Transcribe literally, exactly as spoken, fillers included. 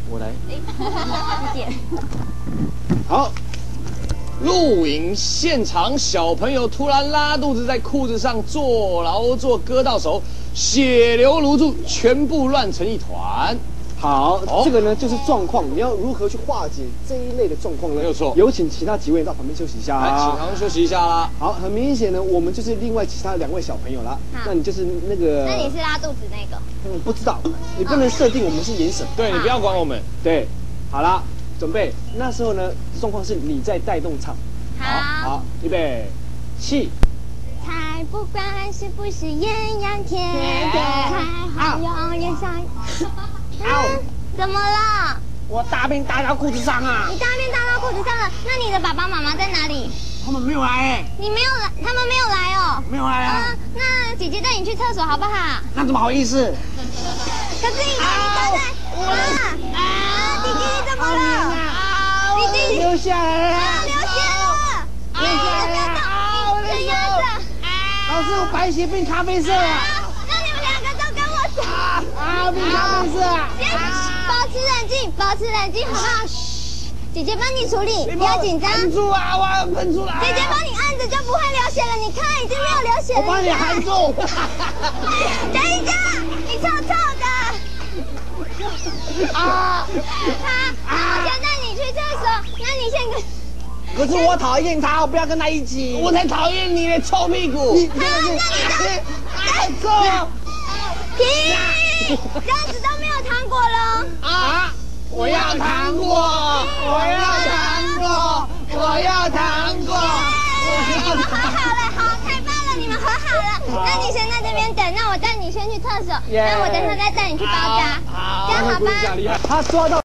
我来。 谢谢。 好。露营现场，小朋友突然拉肚子，在裤子上做劳作，割到手，血流如注，全部乱成一团。 好，这个呢就是状况，你要如何去化解这一类的状况呢？ 没有错。 有请其他几位到旁边休息一下来，请他们休息一下啦。 好，很明显呢，我们就是另外其他两位小朋友啦。那你就是那个， 那你是拉肚子那个？ 嗯，不知道，你不能设定我们是演什么。 对你不要管我们。 对，好啦，准备。那时候呢，状况是你在带动唱。 好， 好，预备，起。 才不管是不是艳阳天，才好用脸上。 啊！ 怎么了？ 我大便打到裤子上啊！ 你大便打到裤子上了？那你的爸爸妈妈在哪里？ 他们没有来哎。 你没有来，他们没有来哦。 没有来啊。 嗯，那姐姐带你去厕所好不好？ 那怎么好意思？ 可是你刚才啊啊！弟弟你怎么了？弟弟流下来了。 流血了。流血了。怎样的？ 老师，我白血变咖啡色了。 那你们两个都跟我走。 啊，变咖啡色啊！ 保持冷静，保持冷静，好不好？嘘，姐姐帮你处理，不要紧张。 含住啊，我要喷出来。 姐姐帮你按着就不会流血了，你看已经没有流血了。 我帮你含住。 等一下，你臭臭的。啊！好，我先带你去厕所，那你先跟。 可是我讨厌他，我不要跟他一起。我才讨厌你嘞，臭屁股！ 好，那你再哎，够！ 停！这样子都没有糖果了。 啊！我要糖果！我要糖果！我要糖果！ 你们和好了，好，太棒了，你们和好了。那你先在这边等，那我带你先去厕所，那我等会再带你去包扎，这样好吧？ 他抓到。